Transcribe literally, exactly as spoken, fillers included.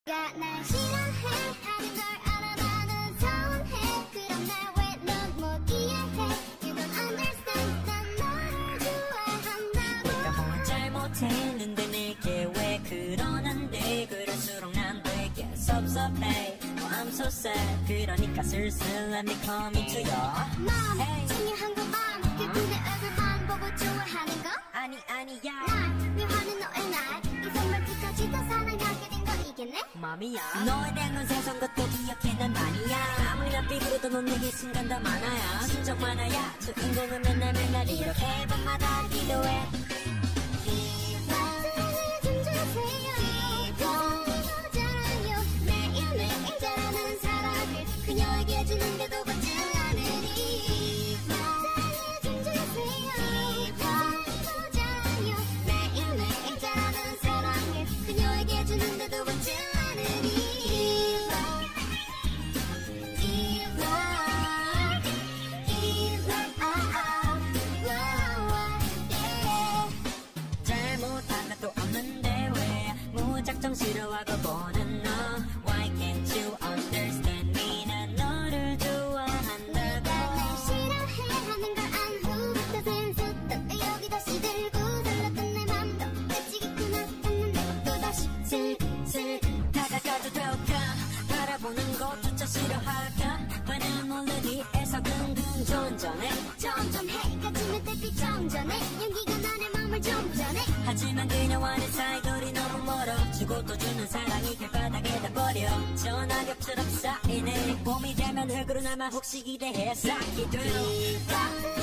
날 싫어해 하는 걸 알아 나는 서운해 그럼 날 왜 넌 못 이해해 You don't understand 난 너를 좋아한다고 내가 뭘 잘못했는데 내게 왜 그러는데 그럴수록 난 되게 섭섭해 oh, I'm so sad 그러니까 슬슬 let me come into your 맘 hey. 중요한 건 맘 그분의 얼굴만 보고 좋아하는 거 아니 아니야 날 묘하는 너의 날이 선물부터 다 사랑하게 된 거 이겠네 맘이야 너에 대한 건 세상 것도 기억해 난 아니야 아무리 나 삐그러도 넌 내게 순간 다 많아야 심정 많아야 주인공은 맨날 맨날 이렇게 밤마다 기도해 그녀에게 주는데도 받지 않으니 좀 주세요 더 잘하며 매일매일 잘하는 사랑을 그녀에게 주는데도 받지 않으니 Give up Give up 잘못한 것도 없는데 왜 무작정 싫어하고 보는 너 Why can't you understand 바라보는 것조차 싫어할까 반은 올리기에서 긍긍 전전해 점점해 가슴에 달빛 정전해 연기가 나의 맘을 좀 전해 하지만 그녀와 내 사이거리 너무 멀어 주고 또 주는 사랑이 길바닥에다 버려 전화겹처럼 쌓이네 봄이 되면 흙으로 남아 혹시 기대해 쌓기 돼요